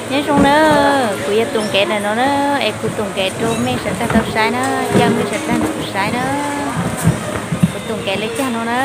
nhớ xong nữa cứ giờ tung kẹt này nó em cứ tung kẹt cho mấy sản phẩm tao sai nó cho mấy sản phẩm tao sai đó cứ tung kẹt lấy cho nó đó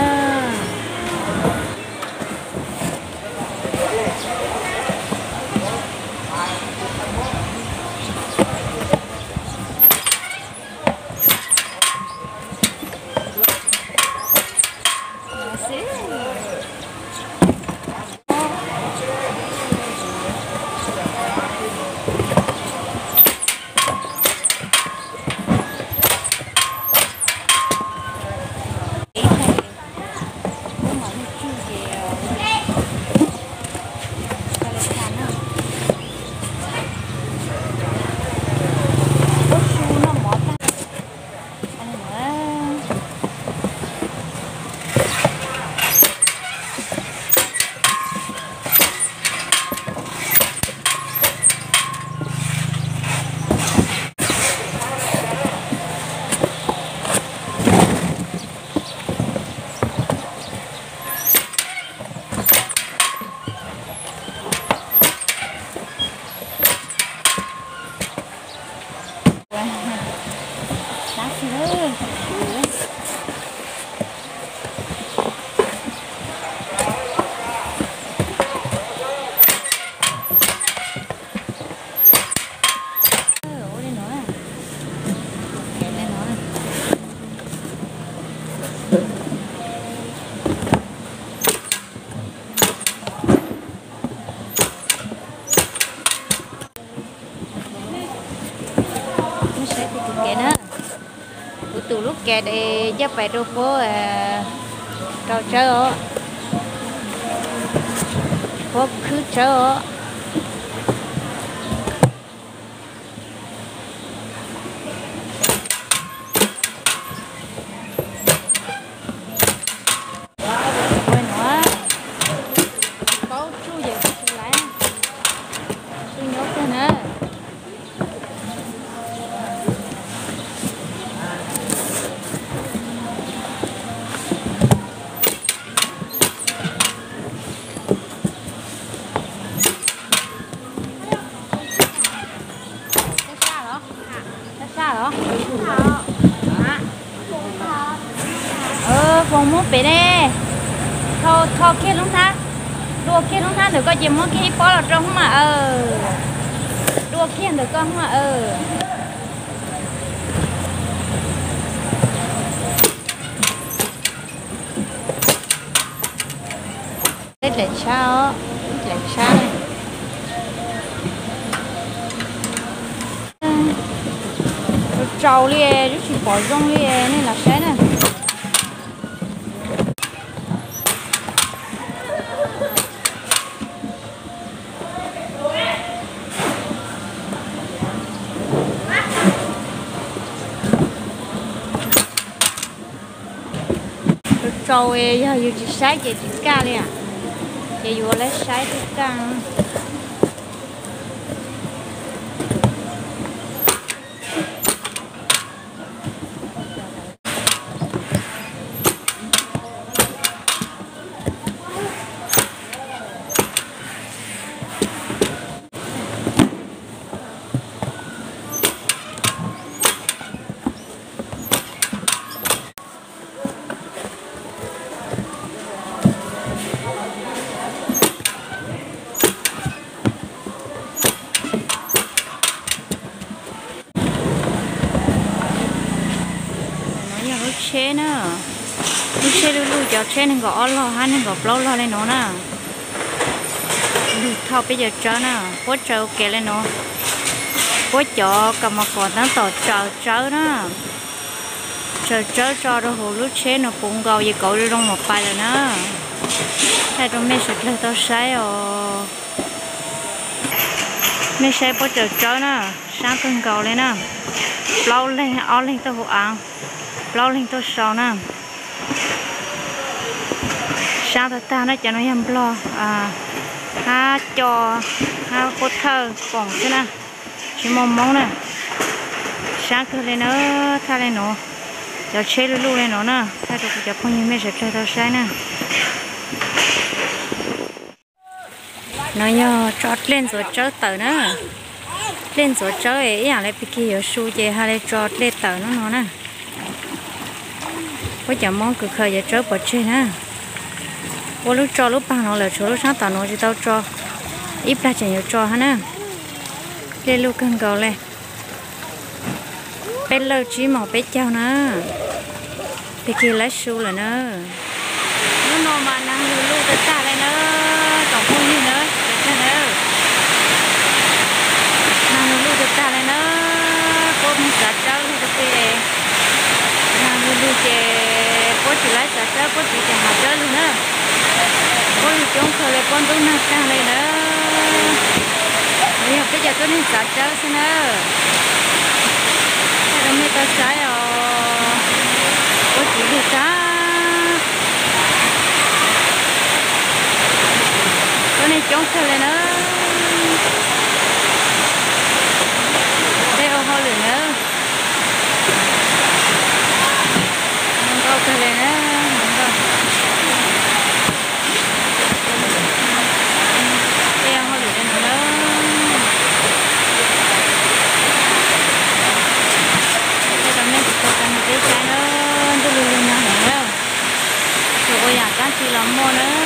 từ lúc kẹt để giúp phải đồ phố trò chơi phố cứ chơi phòng mua bé đây thò kia luôn ta đua kia luôn ta được có gì mua kia bỏ vào trong mà đua kia được con mà đây là sao này trâu liền rất chỉ bỏ rong liền nên là sẽ này trâu giờ chỉ sai chỉ cá liền chỉ vừa lấy sai chỉ cá chế nữa lúc chế lúc giờ chế nên gọi lo hay nên gọi lâu lo lên nó nè thao bây giờ cho nè bố chờ ok lên nó bố cho cầm một con tán tàu chờ nè chờ cho rồi hồ lúc chế nó cũng gầu gì cậu đi trong một bài rồi nè thay trong mấy sợi lên tao sấy mấy sấy bố chờ nè sáng cơn gầu lên nè lâu lên lên tao hộ ăn lâu lên tôi sầu nè sao ta nó cho nó nhầm lo ha cho ha cô thơ còn thế nè chỉ mong nè sáng cứ lên nó thay lên nó giờ chơi luôn lên nó nè thay được giờ không như mấy sẽ chơi tao sai nè nó nhờ cho lên rồi cho tờ nữa lên rồi cho ấy à lại bị kia su về hay là cho lên tờ nó nè có chả mong cực khởi giờ cho bỏ chơi nè có lúc cho lúc bằng nó là chỗ lúc sáng tao nó chỉ tao cho ít ra chẳng nhiều cho ha nè lên lúc cần cầu lên bên lơ chỉ màu bên trao nè bên kia lấy su là nè nó mà năng lưu tới ta đây nữa còn không như nữa để nữa năng lưu tới ta đây nữa cô không sợ cháu thì được kì năng lưu chè cô chỉ lấy sợ cháu cô chỉ chè hạt cháu luôn nữa cô thì chúng tôi lấy con tôi năng ta đây nữa bây giờ tôi nên sợ cháu xin nữa cái đó mới tao sai rồi cô chỉ đi xa cái này chống khơi lên nữa đây ô hô lên nữa không có khơi lên nữa không có đây ô hô lên nữa đây là mấy cô cần cái trái nữa tôi luôn luôn nữa rồi ôi à cái gì làm mua nữa